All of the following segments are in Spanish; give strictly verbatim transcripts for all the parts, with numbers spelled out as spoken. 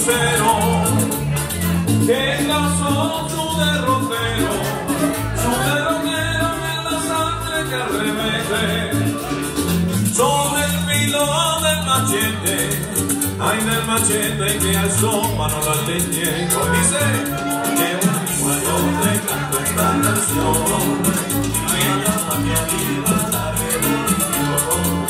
lucero, que trazó su derrotero, su derrotero en la sangre que arremete sobre el filo del machete, ay del machete que alzó mano la leña. Y dice que un igual te canto esta canción, ay la mi arriba la revolución.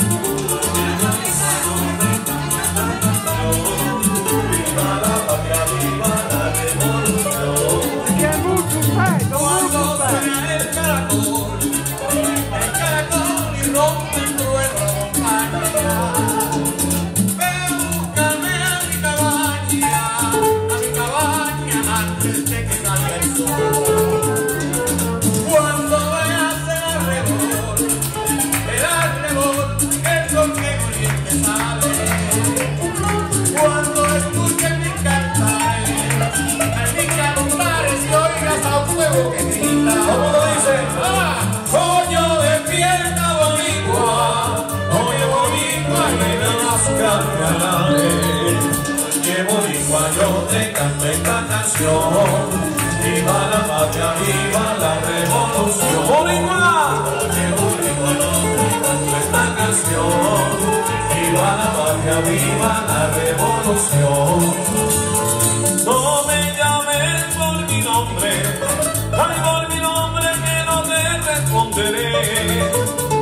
¿Cómo lo dice? ¡Ah! Coño, despierta, boricua. Oye, boricua, ven a buscarme. Oye, boricua, yo te canto esta canción. Viva la patria, viva la revolución. ¡Boricua! Oye, boricua, yo te canto esta canción. Viva la patria, viva la revolución. No me llames por mi nombre, ay, por mi nombre que no te responderé.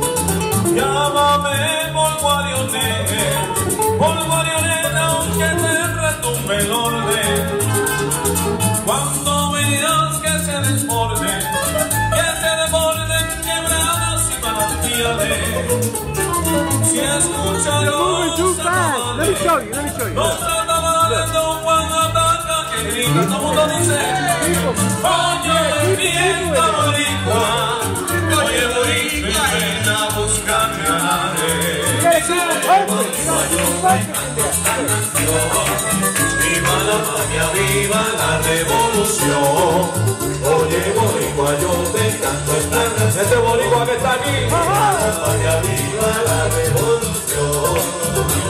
Llámame por guarioneta, por guarioneta aunque te retumbe el orden. Cuando veas que se desborden, que se desborden quebradas y manantiales, si escuchas los atabales, los atabales don Juan ataca que grita, todo mundo dice. Oye, despierta, boricua, oye, boricua, ven a buscarme a nadie. Oye, boricua, yo te canto esta canción. Viva la patria, viva la revolución. Oye, boricua, yo te canto esta canción. Este boricua que está aquí. Viva la patria, viva la revolución.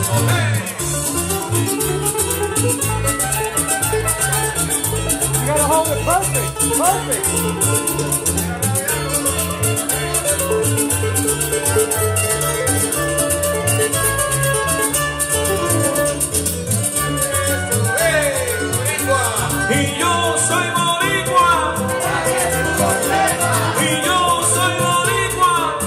You gotta hold it perfect, perfect. Y yo soy boricua, y yo soy boricua,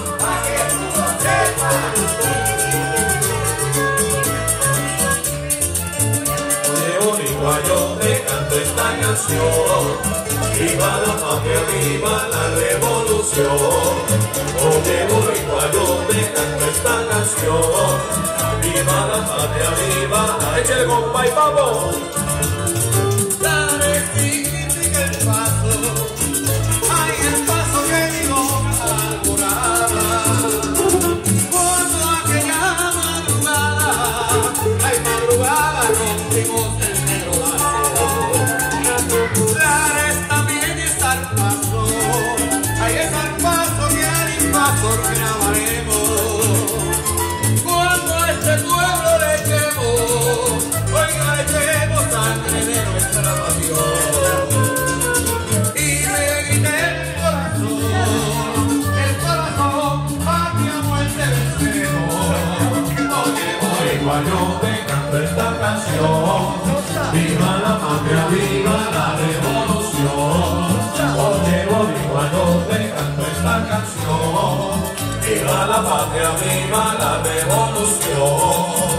oye, boricua, yo te canto esta canción. Viva la patria, viva la revolución. Oye, boricua, yo te canto esta canción. Viva la patria, viva la... Échale, compa y papo. Dale, significa el paso, ay, el paso que mi boca alborada. Cuando aquella madrugada, ay, madrugada, rompimos el negro barco. Dale, también está el paso, ay, es el paso que al invasor grabaremos. Cuando a este pueblo le echemos, oiga, le echemos sangre de nuestra pasión. Y me grite el corazón, el corazón, patria, muerte, vencemos. Oye, boricua, yo te canto esta canción. Viva la patria, viva la revolución. Oye, boricua, yo te canto esta canción. Viva la patria, viva la revolución.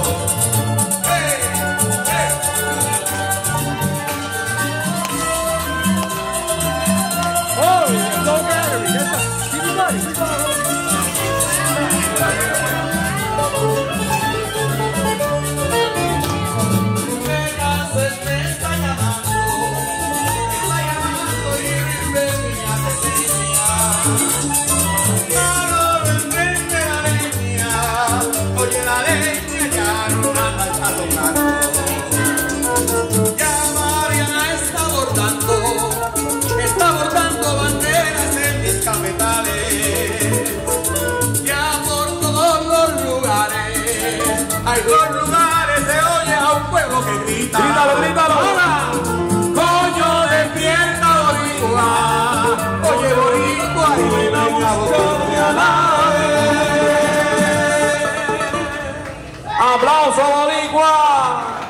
Oye, la leña ya no nada está tocando. Ya Mariana está bordando, está bordando banderas en mis cafetales. Ya por todos los lugares, hay dos lugares se oye a un pueblo que grita. Grítalo, grítalo. ¡Aplauso, boricua!